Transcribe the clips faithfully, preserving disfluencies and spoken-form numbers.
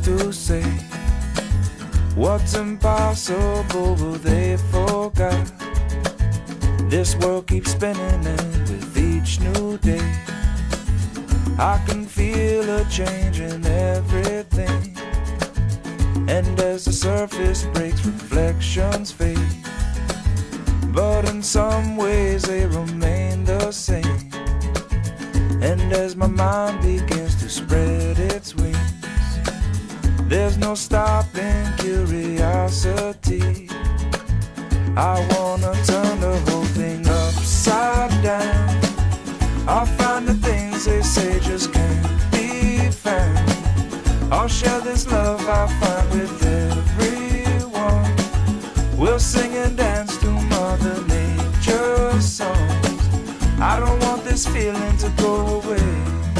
to say what's impossible, but they forgot. This world keeps spinning, and with each new day I can feel a change in everything. And as the surface breaks, reflections fade, but in some ways they remain the same. And as my mind begins to spread its wings, there's no stopping curiosity. I wanna turn the whole thing upside down. I'll find the things they say just can't be found. I'll share this love I find with everyone. We'll sing and dance to Mother Nature's songs. I don't want this feeling to go away.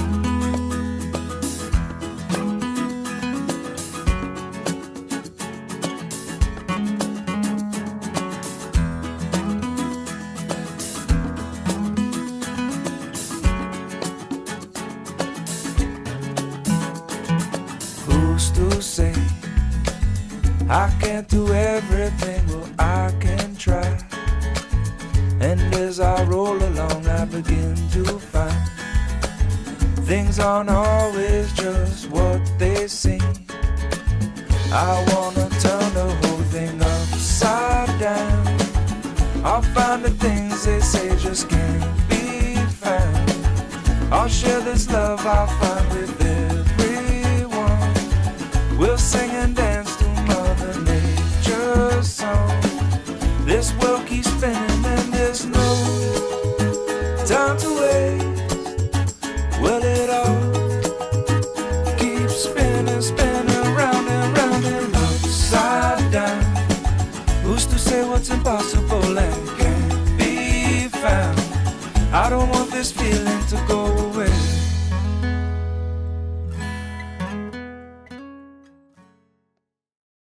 Who's to say I can't do everything? Well, I can try. And as I roll along, I begin to find things aren't always just what they seem. I wanna turn the whole thing upside down. I'll find the things they say just can't be found. I'll share this love I find with everyone. We'll sing and dance to Mother Nature's song. This world keeps spinning and there's no time to waste. Well, it all keeps spinning, spinning round and round and upside down. Who's to say what's impossible and can't be found? I don't want this feeling to go away.